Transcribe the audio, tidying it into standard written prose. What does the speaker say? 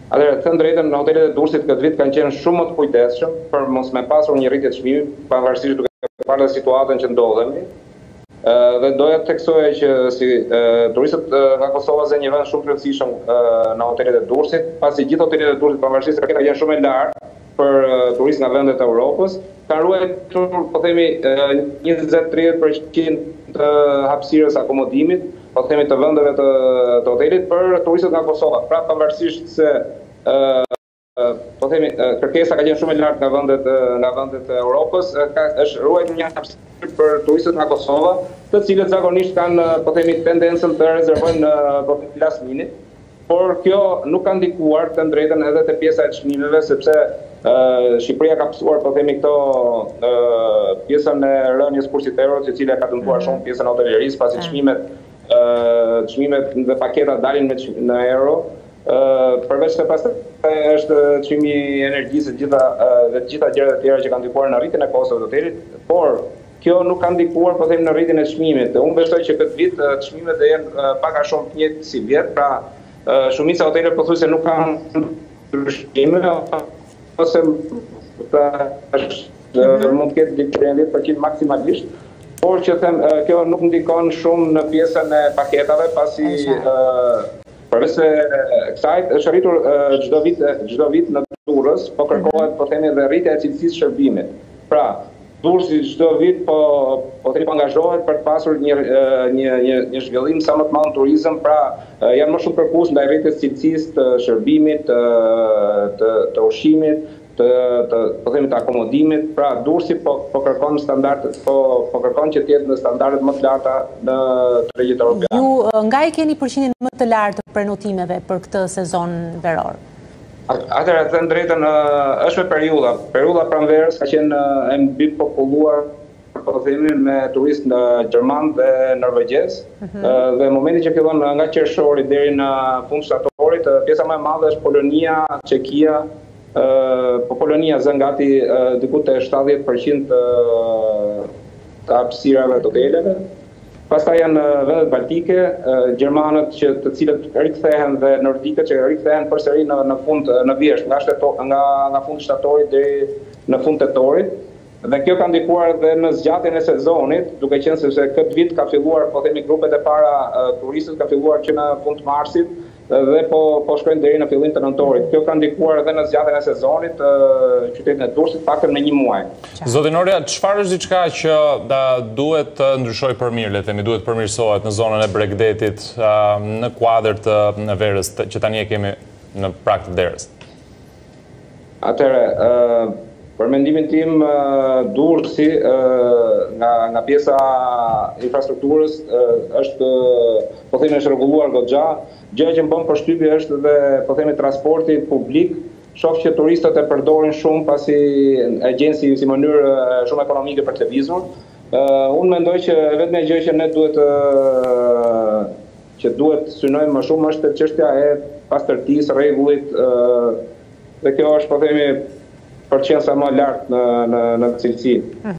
Atëherë, të drejtën, hotelet e Durrësit këtë vit kanë qenë shumë më të kujdesshëm për mos me pasur një rritje të çmimit, pavarësisht duke parë situatën që ndodhemi. Dhe doja të theksoja që si turistët nga Kosova janë një vend shumë të rëndësishëm në hotelet e Durrësit, pasi gjithë hotelet e Durrësit, pavarësisht se raketa janë shumë e lartë për turistë nga vendet e Europës, kanë ruajtur, po themi, 20-30% të hapësirës akomodimit, po themi të vendeve të hotelit për turistët nga Kosova. Pra pavarësisht se po themi kërkesa ka qenë shumë e lartë nga vendet e Europës, është ruajtur një hapësirë për turistët nga Kosova, të cilët zakonisht kanë po themi tendencën të rezervojnë last minute, por kjo nuk ka ndikuar të drejtën edhe te pjesa e çmimeve, sepse Shqipëria ka pësuar, po themi, këto pjesën e rënies kursit eurot, e cila ka dëmtuar shumë pjesën e hotelerisë, pasi çmimet dhe paketat dalin në euro. Përveç se pastaj është çmimi i energjisë dhe të gjitha gjërat e tjera që kanë ndikuar në rritjen e kostave të hotelit, por kjo nuk ka ndikuar, po them, në rritjen e çmimit. Unë besoj që këtë vit çmimet do jenë pak a shumë të njëjtë si vjet, pra shumica e hoteleve pothuajse nuk kanë ndryshime, ose mund të ketë diçka 10% maksimalisht, por që them, kjo nuk ndikon shumë në pjesën e paketave, pasi përveç se kësaj është rritur çdo vit në Durrës, po kërkohet, po themi, edhe rritja e cilësisë shërbimit. Pra, Durrësi çdo vit po angazhohet për të pasur një zhvillim sa më të madh në turizëm, pra janë më shumë kërkues ndaj rritjes së cilësisë të shërbimit, të ushqimit, po themi të akomodimit. Pra Durrësi po kërkon standardet, po kërkon që të jetë në standardet më të larta në tregjet europiane. Ju nga e keni përqindjen më të lartë të prenotimeve për këtë sezon veror? Atëherë, të drejtën, është me periudha. Periudha pranverës ka qenë e mbi populluar, po themi, me turistë gjerman dhe norvegjez. Dhe momenti që fillon nga qershori deri në fund shtatorit, pjesa më e madhe është Polonia, Çekia. Po Polonia zën gati diku te 70% të hapësirave të hoteleve. Pastaj janë vendet baltike, gjermanët të cilët rikthehen dhe nordikët që rikthehen përsëri në fund në vjesht, nga fundi shtatorit deri në fund tetorit. Dhe kjo ka ndikuar edhe në zgjatjen e sezonit, duke qenë se këtë vit ka filluar, po themi, grupet e para turistët ka filluar që në fund të marsit dhe po shkojnë deri në fillim të nëntorit. Kjo ka ndikuar edhe në zgjatjen e sezonit qytetin e Durrësit paktën me 1 muaj. Zotin Orja, çfarë është diçka që duhet të ndryshojë për mirë, le të themi, duhet përmirësohet në zonën e Bregdetit, në kuadër të verës që tani e kemi në prag të derës? Atëherë, për mendimin tim, Durrësi nga pjesa infrastrukturës është, po themi, është rregulluar goxha. Gjëja që më bën përshtypje është edhe, po themi, transporti publik. Shoh që turistët e përdorin shumë, pasi e gjen si mënyrë shumë ekonomike për të lëvizur. Unë mendoj që vetëm gjë që ne duhet synojmë më shumë është çështja e pastërtisë, rregullit, dhe kjo është, po themi, për qenë sa më lartë në cilësi.